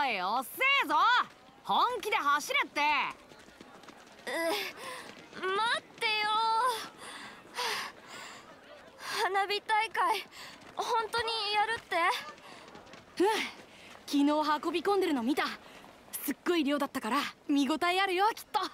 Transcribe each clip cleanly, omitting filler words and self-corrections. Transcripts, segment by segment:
おい、おっせえぞ。本気で走れって。 待ってよ。花火大会本当にやるって？ 昨日運び込んでるの見た。すっごい量だったから見応えあるよ、きっと。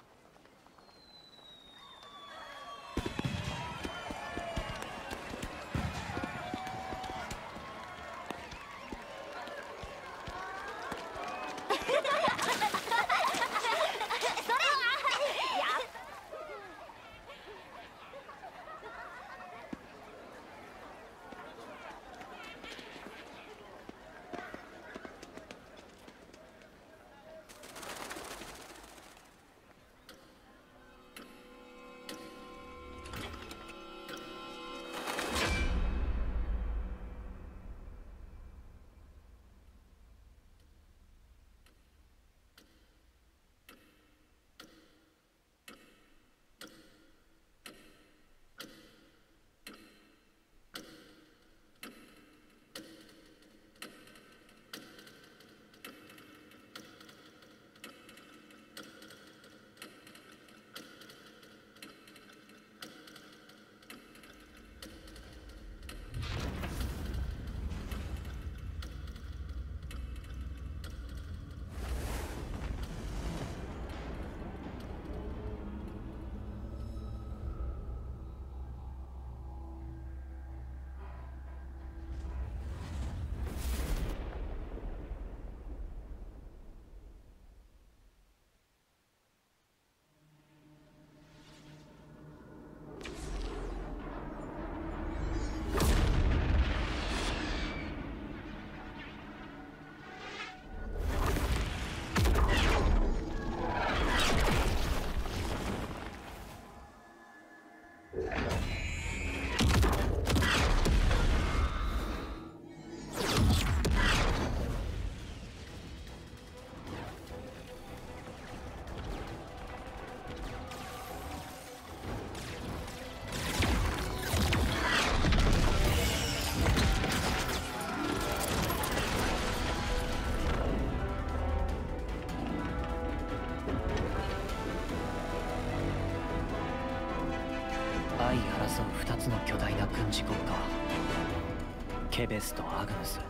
相争う2つの巨大な軍事国家、ケベスとアグヌス。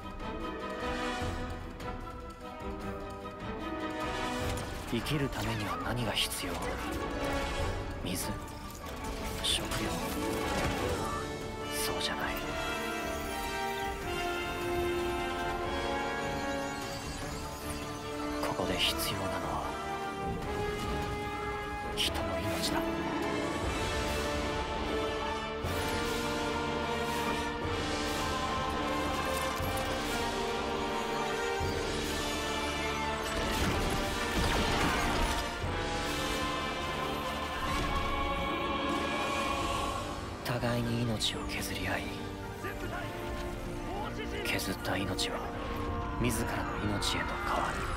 生きるためには何が必要？水？食料？そうじゃない。ここで必要なのは人の命だ。互いに命を削り合い、削った命は自らの命へと変わる。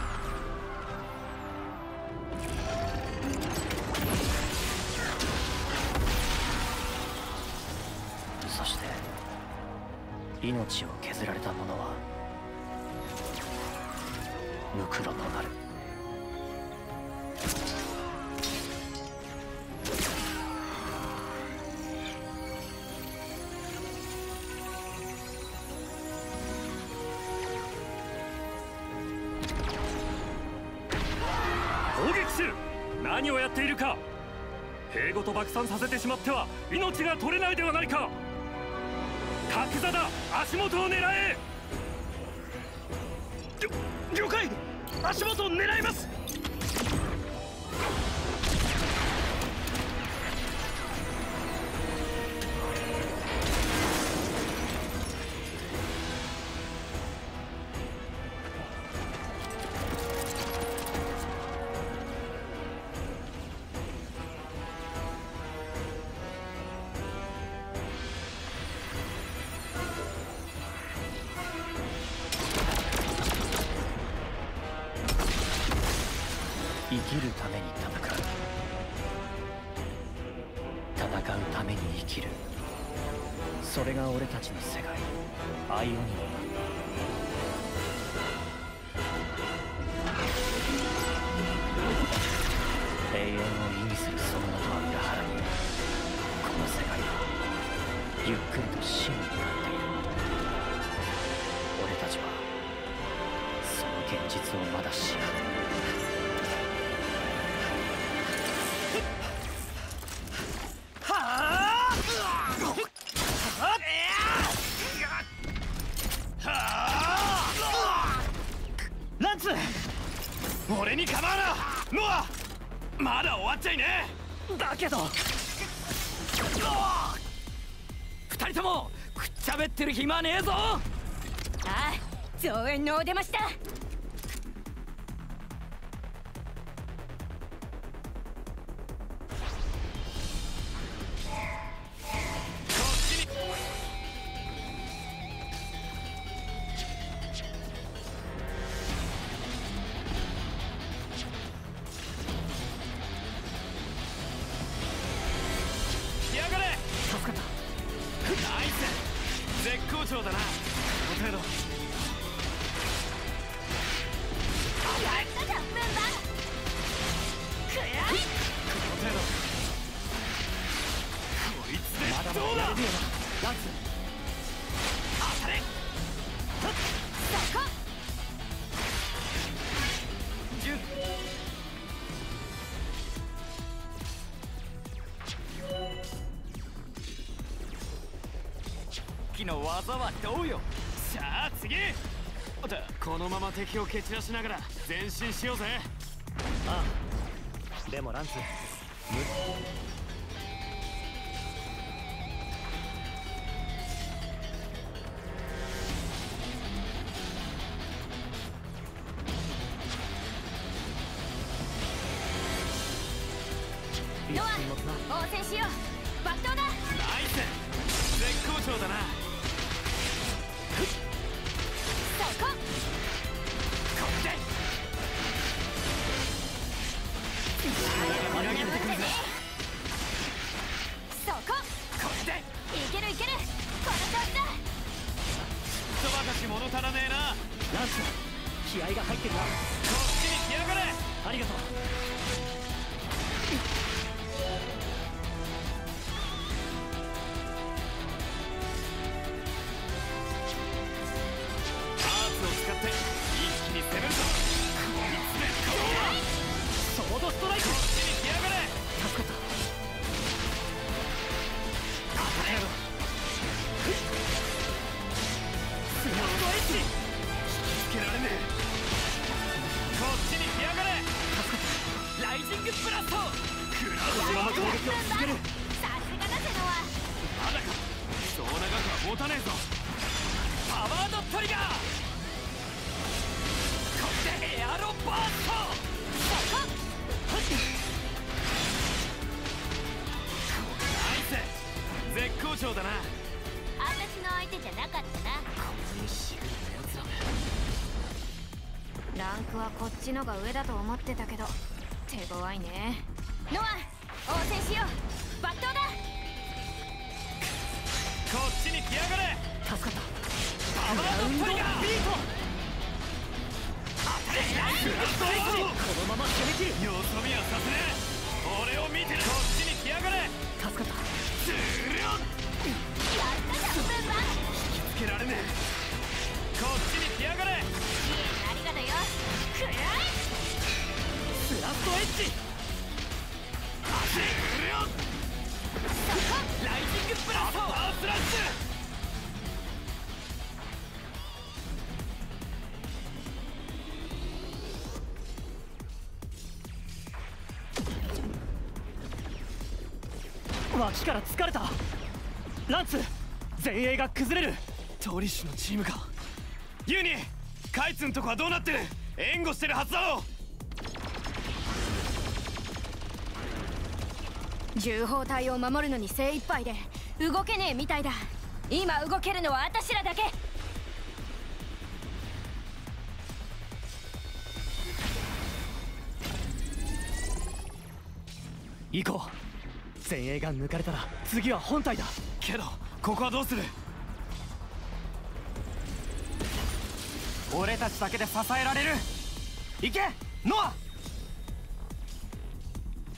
そして命を削られた者は無黒となる。 何をやっているか。兵ごと爆散させてしまっては命が取れないではないか。角座だ、足元を狙え。了解、足元を狙います。 生きるために戦う。戦うために生きる。それが俺たちの世界、アイオニア。 永遠を意味するその名とは裏腹に、この世界はゆっくりと死に向かっている。俺たちはその現実をまだ知らない。 ランツ、俺に構うなノア。まだ終わっちゃいねえ。だけど二人ともくっちゃべってる暇ねえぞ。 ああ、増援のお出ましだ。 絶好調だな。この程度。 やったじゃん、メンバー。くらい。 この程度。こいつでまだまどうだ。 だやれるよな、ランツ。 当たれ。 そこ。 順。の技はどうよ。さあ次。このまま敵を蹴散らしながら前進しようぜ。 ああ、でもランツ、 ノア、応戦しよう。爆投だ。 ナイス、絶好調だな。 そこ。 こっちで裏切ってくるぜ。 そこ。 こっちでいけるいける。この調子だ。 人ばかし物足らねえな。 ランツ、気合が入ってるな。 こっちに来やがれ。 ありがとう。 使って一気に攻めるぞ。こいつでどうだ。 ソードストライク。 こっちに来やがれ。 助かった。 当たれよ。 スナップエッジ。 引きつけられねえ。こっちに来やがれ。 助かった。 ライジングブラスト。クラウそのまま攻撃を続ける。 さすがだぜノア。 まだか。そう長くは持たねえぞ。パワードトリガー。エアロバースト。ナイス、絶好調だな。 私の相手じゃなかったな。 こんなにシビアなやつらめ。 ランクはこっちのが上だと思ってたけど手強いね。ノア、応戦しよう。爆投だ。 こっちに来やがれ。 助かった。 パワードトリガー。 ビート。このまま攻め切る。 よそ見はさせねえ。俺を見てる。こっちに来やがれ。 助かった。 ズルッ。 やったじゃんメンバー。 引きつけられねえ。こっちに来やがれ。 いいね、ありがとよ。くらい。 スラストエッジ。 ズルッ。ライジングブラスト。アッパースラッシュ。 脇から疲れた。ランツ、前衛が崩れる。 トリッシュのチームか。ユーニ、カイツんとこはどうなってる。援護してるはずだろ。 銃砲隊を守るのに精一杯で動けねえみたいだ。今動けるのは私らだけ。 行こう。前衛が抜かれたら次は本体だ。 けどここはどうする。俺たちだけで支えられる。行けノア。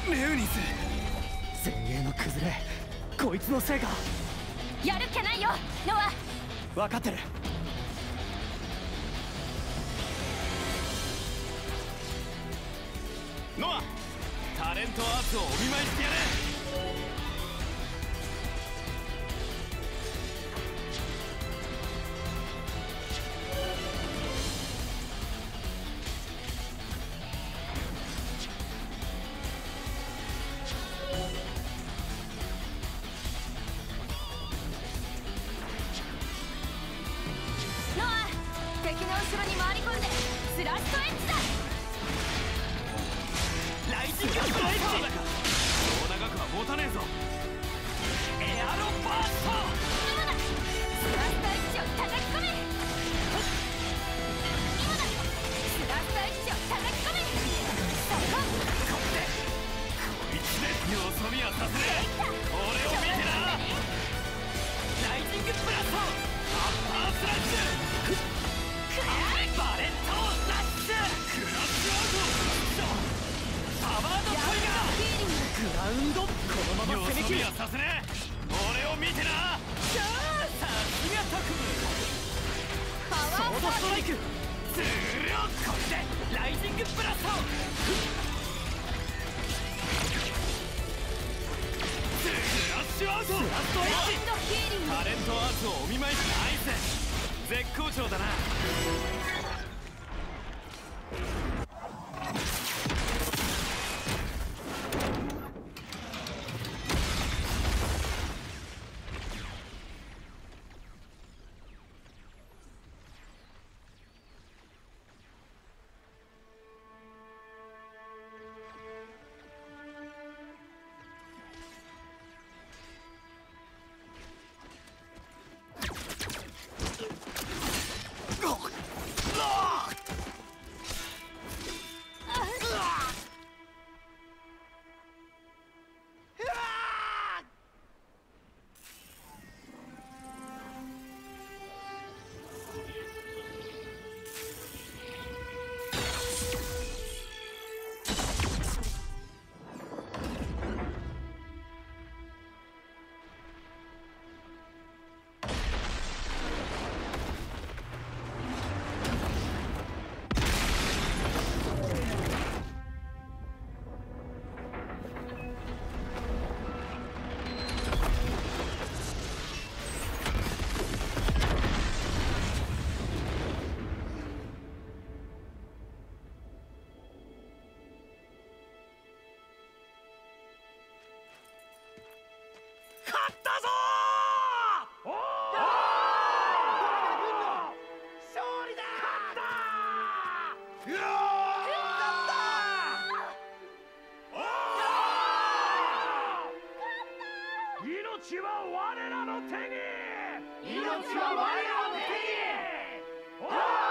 レウニス。前衛の崩れ、こいつのせいか。 やるっきゃないよノア。 分かってる。 ノア、タレントアーツをお見舞いしてやれ。 ノア、敵の後ろに回り込んでスラットエッジだ。 ライジングストレッチ。そう長くは持たねえぞ。エアロバースト。 今だ、スラットエッジを叩き込め。今だ、スラットエッジを叩き込め。そこ。 こいつでよそ見はさせねえ。俺を見てな。ライジングブラスト、アッパースラッシュ、バレットラッシュ、クラッシュアウト、サワードトリガー、 グラウンド、このまま攻め切る。 よそ見はさせねえ。俺を見てな。さすが特務。 パワーソードストライク。 ツールをこれでライジングブラスト。クラッシュアウト、ラストエッジ。タレントアーツをお見舞いしたアイス、絶好調だな。命は我らの手に。命は我らの手に。おー！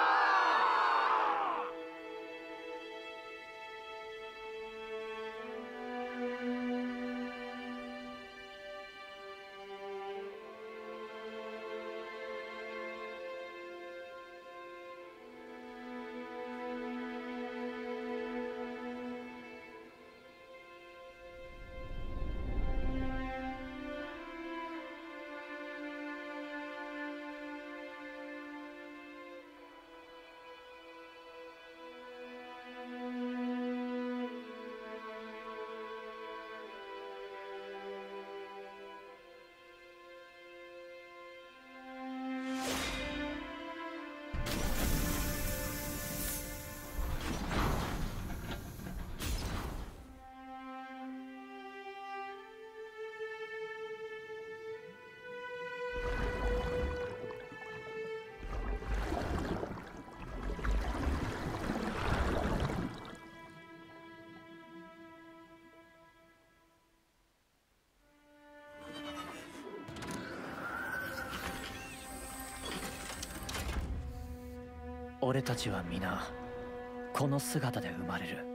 俺たちは皆この姿で生まれる。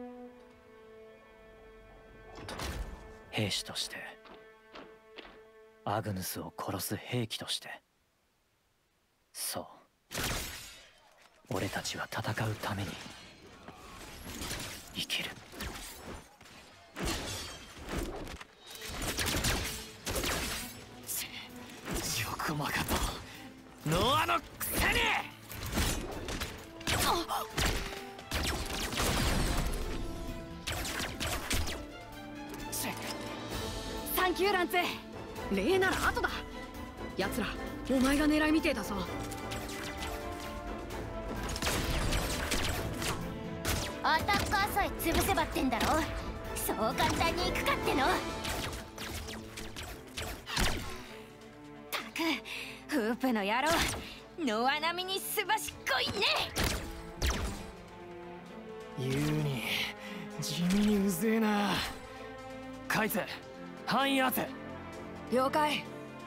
兵士として、アグヌスを殺す兵器として。そう、俺たちは戦うために生きる。 サンキューランツ。礼なら後だ。奴らお前が狙いみてえだぞ。 アタッカーさえ潰せばってんだろ。そう簡単にいくかっての。たくフープの野郎、ノア並みにすばしっこいね。 言うに地味にうぜえな。カイツ範囲当て。 了解。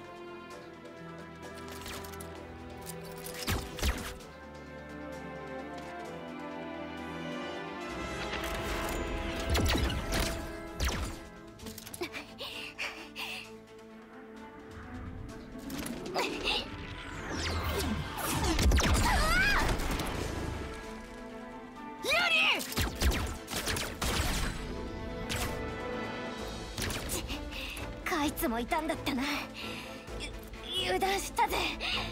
カイツもいたんだったな。油断したぜ。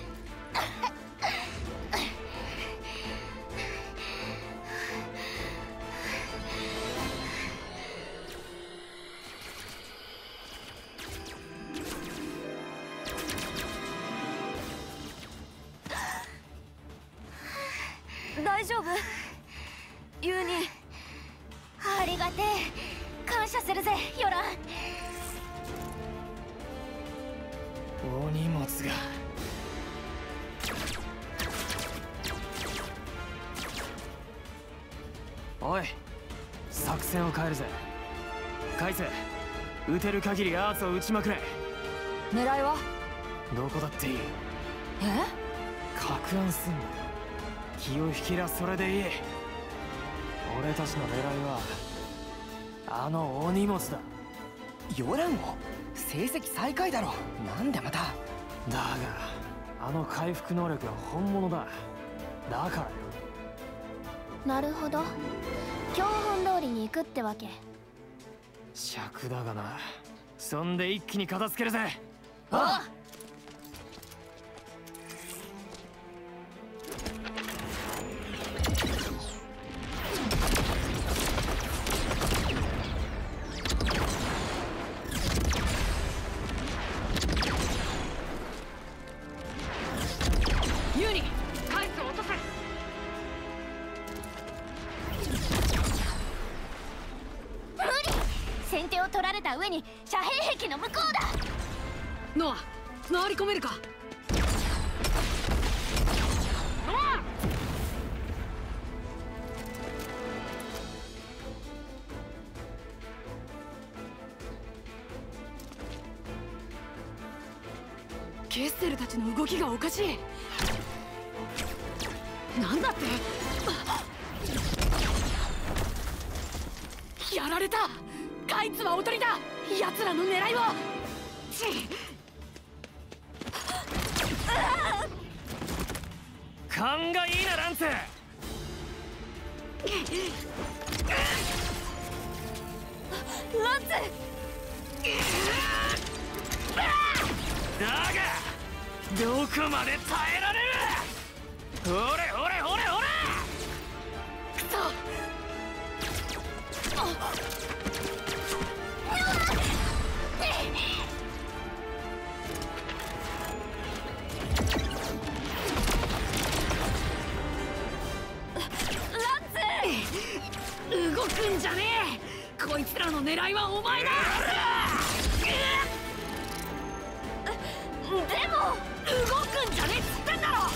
大丈夫？ユーニ。ありがてえ。感謝するぜ、ヨラン。 お荷物が。おい、作戦を変えるぜ。カイツ、撃てる限りアーツを撃ちまくれ。 狙いは？ どこだっていい。 え？ 攪乱すんな。気を引きらそれでいい。俺たちの狙いはあのお荷物だ。 ヨランを成績最下位だろ。なんでまた。 だがあの回復能力は本物だ。だからよ。 なるほど、教本通りに行くってわけ。 尺だがな。そんで一気に片付けるぜ。 ああ。 ユーニ、カイツを落とせ。 無理。先手を取られた上に遮蔽壁の向こうだ。 ノア、回り込めるか？ノア！ケッセルたちの動きがおかしい。なんだって？やられた。カイツはおとりだ。奴らの狙いを。 勘がいいな、ランツ。 ランツ。 だがどこまで耐えられる。ほれほれほれほれ。 くそ。動くんじゃねえ。こいつらの狙いはお前だ。 でも動くんじゃねえっつってんだろ。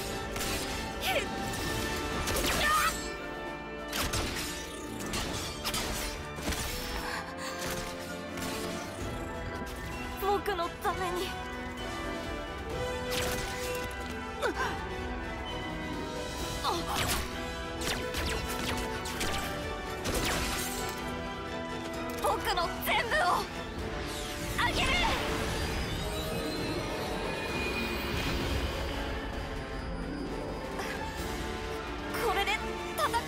僕のために。僕の全部をあげる。これで戦って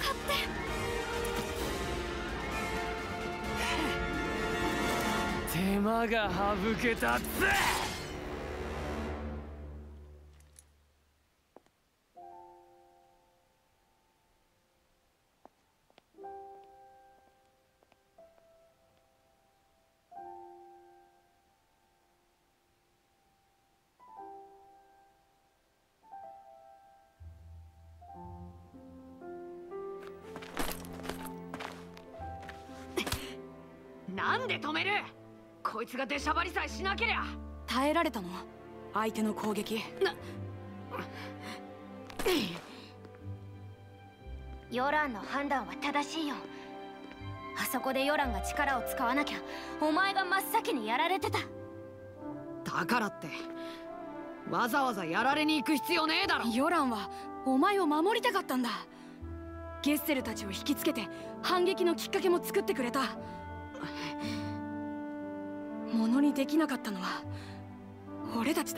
手間が省けたぜ。 なんで止める？こいつが出しゃばりさえしなけりゃ。 耐えられたの？相手の攻撃。 ヨランの判断は正しいよ。あそこでヨランが力を使わなきゃお前が真っ先にやられてた。 だからってわざわざやられに行く必要ねえだろ。 ヨランはお前を守りたかったんだ。ゲッセルたちを引きつけて反撃のきっかけも作ってくれた。ものにできなかったのは俺たちだ。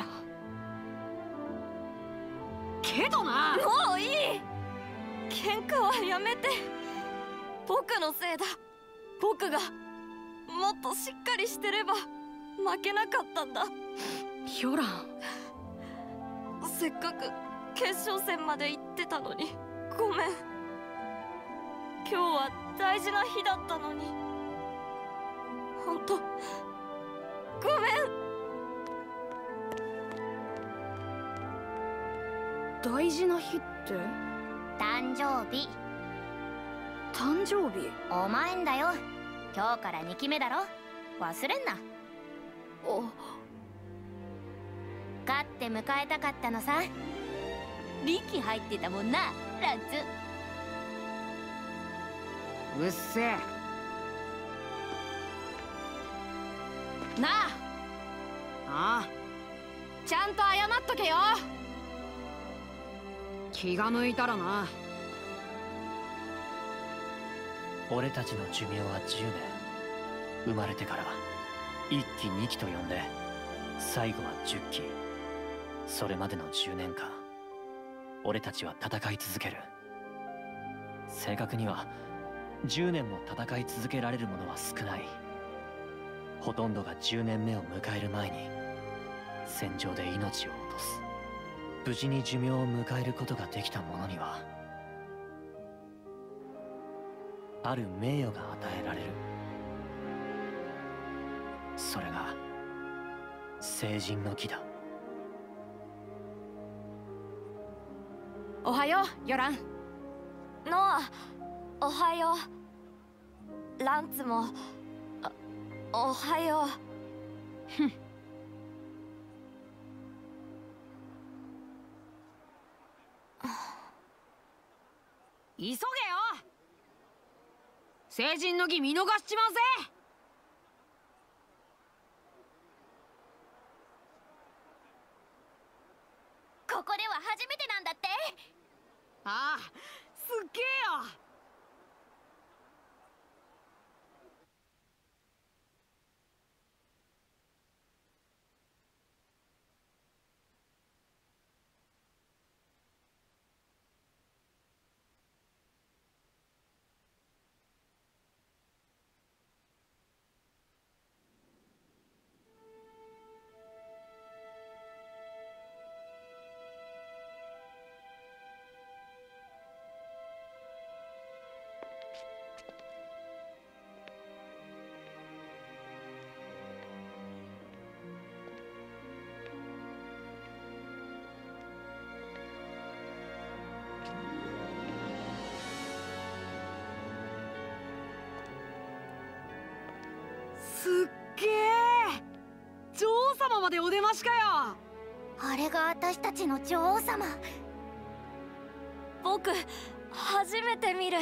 けどな。 もういい。喧嘩はやめて。僕のせいだ。僕がもっとしっかりしてれば負けなかったんだ。 ヨラン、 せっかく決勝戦まで行ってたのにごめん。今日は大事な日だったのに本当ごめん。 大事な日って？ 誕生日。 誕生日？ お前んだよ。今日から2期目だろ。忘れんな。勝って迎えたかったのさ。力入ってたもんな、ランツ。 うっせえ。 なあ、 ああ、 ちゃんと謝っとけよ。 気が向いたらな。 俺たちの寿命は10年。生まれてから1期2期と呼んで、最後は10期。それまでの10年間、俺たちは戦い続ける。正確には10年も戦い続けられるものは少ない。ほとんどが10年目を迎える前に戦場で命を落とす。無事に寿命を迎えることができた者にはある名誉が与えられる。それが成人の儀だ。 おはよう、ヨラン。 ノア、おはよう。ランツもおはよう。 急げよ。成人の儀見逃しちまうぜ。 ここでは初めてなんだって。 ああ、すっげえよ。すっげえ。女王様までお出ましかよ。 あれが私たちの女王様。僕初めて見る。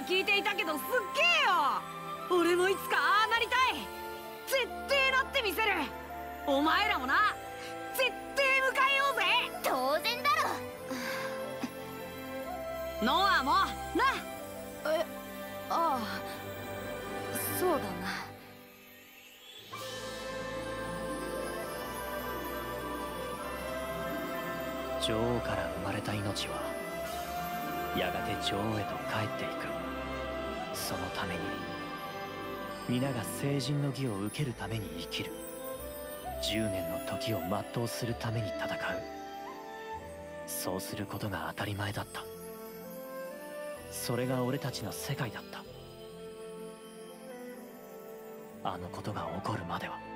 聞いていたけどすっげえよ。俺もいつかああなりたい。絶対なってみせる。お前らもな、絶対迎えようぜ。 当然だろ。 ノアもな。 ああ、そうだな。 女王から生まれた命はやがて女王へと帰っていく。そのために皆が成人の義を受けるために生きる。10年の時を全うするために戦う。そうすることが当たり前だった。それが俺たちの世界だった。あのことが起こるまでは。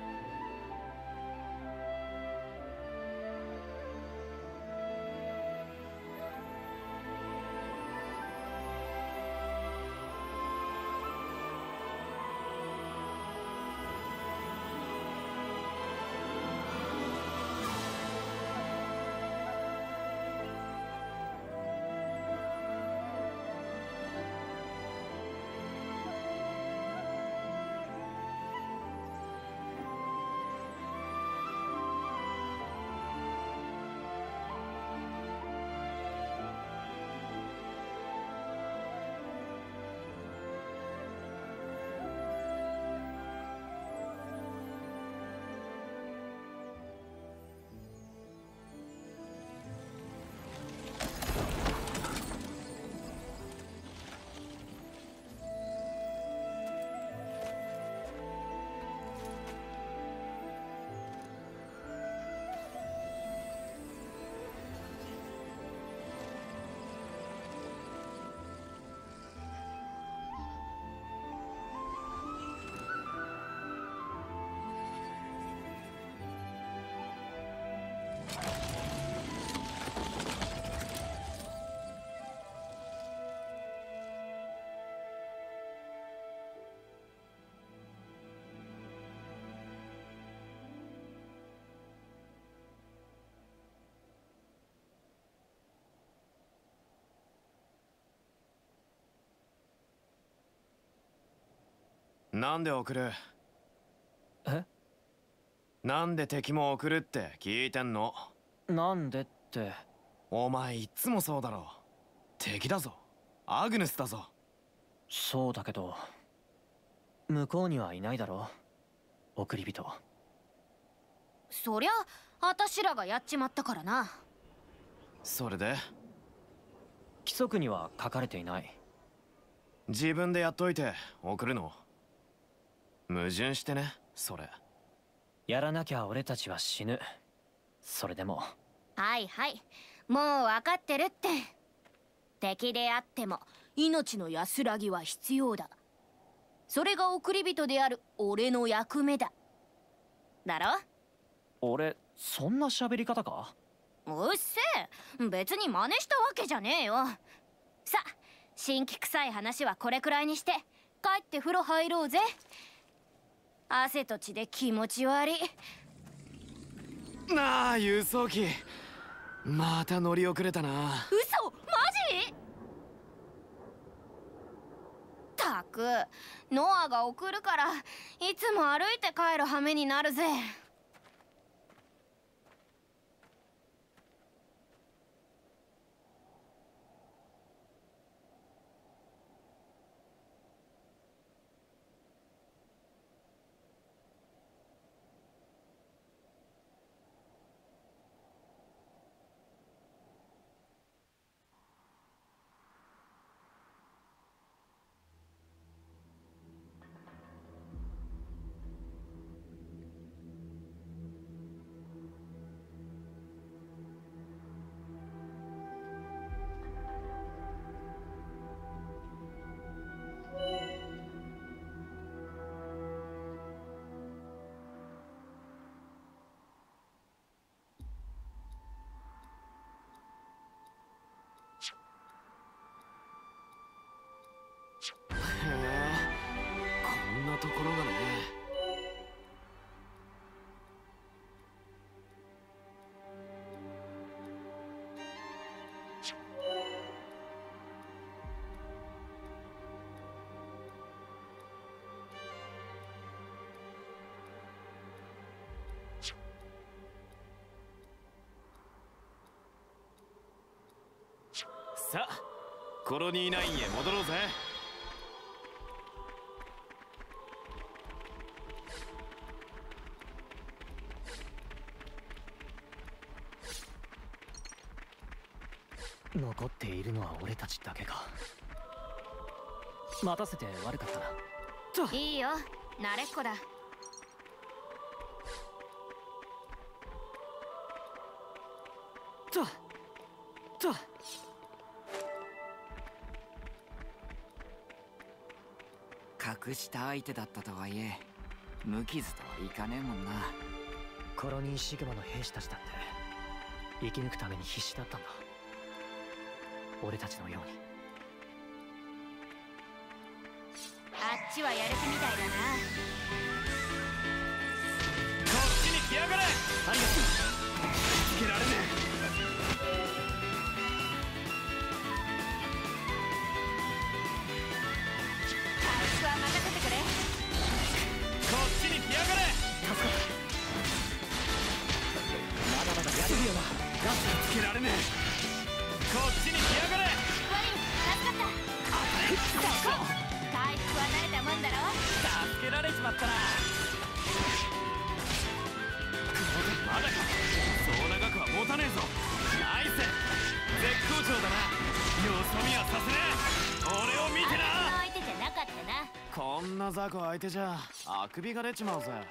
なんで送る？ え？ なんで敵も送るって聞いてんの？ なんでって。 お前いっつもそうだろ。敵だぞ。アグヌスだぞ。 そうだけど向こうにはいないだろ、送り人。 そりゃあたしらがやっちまったからな。 それで規則には書かれていない。 自分でやっといて送るの？矛盾してね、それ。 やらなきゃ俺たちは死ぬ。それでも。 はいはい、もう分かってるって。敵であっても命の安らぎは必要だ。それが送り人である俺の役目だ。だろ？ 俺そんな喋り方か？ うっせえ、別に真似したわけじゃねえよ。さ、新規臭い話はこれくらいにして帰って風呂入ろうぜ。汗と血で気持ち悪い。 なあ輸送機、また乗り遅れたな。 嘘？マジ？たく、ノアが送るからいつも歩いて帰る羽目になるぜ。 へえ、こんなところがね。 さあコロニー9へ戻ろうぜ。 残っているのは俺たちだけか。待たせて悪かったな。 いいよ、慣れっこだ。 隠した相手だったとはいえ無傷とはいかねえもんな。 コロニーシグマの兵士たちだって生き抜くために必死だったんだ。俺たちのように。 あっちはやる気みたいだな。 こっちに来やがれ。ありがとう。つけられねえ。 は任せてくれ。 こっちに来やがれ。 まだまだやれるよな。 ガスつけられねえ。こっちに来やがれ。 悪い、助かった。回復は慣れたもんだろ。 助けられちまったな。まだか。そう長くは持たねえぞ。ナイス、絶好調だな。よそ見はさせねえ。俺を見てな。 相手じゃなかったな。 こんな雑魚相手じゃあくびが出ちまうぜ。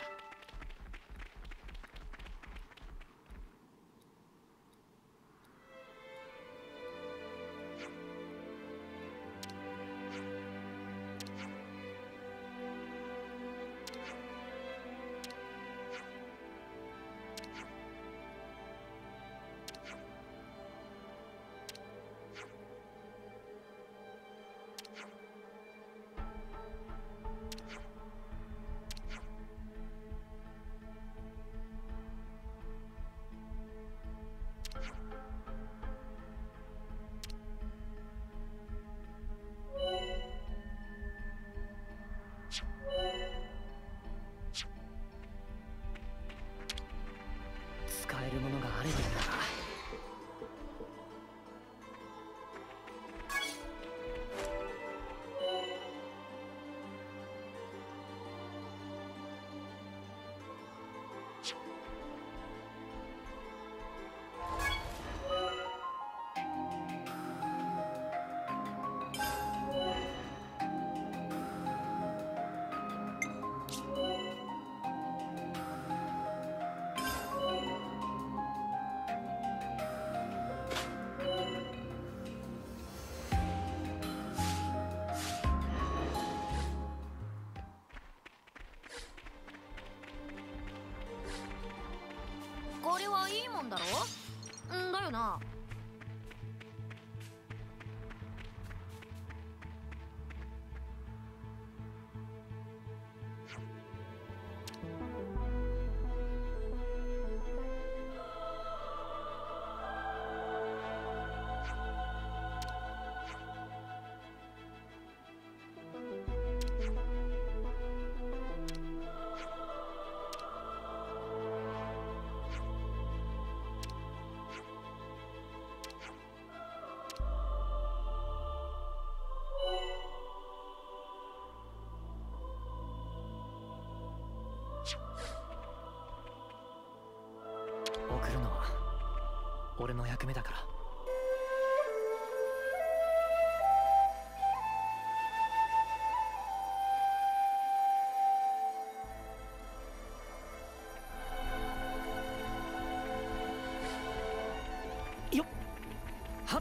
使えるものがあればいいんだが。 これはいいもんだろ。んだよな。 送るのは俺の役目だから。よっはっ。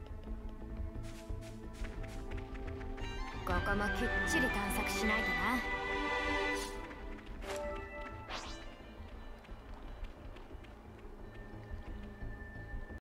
ここもきっちり探索しないとな。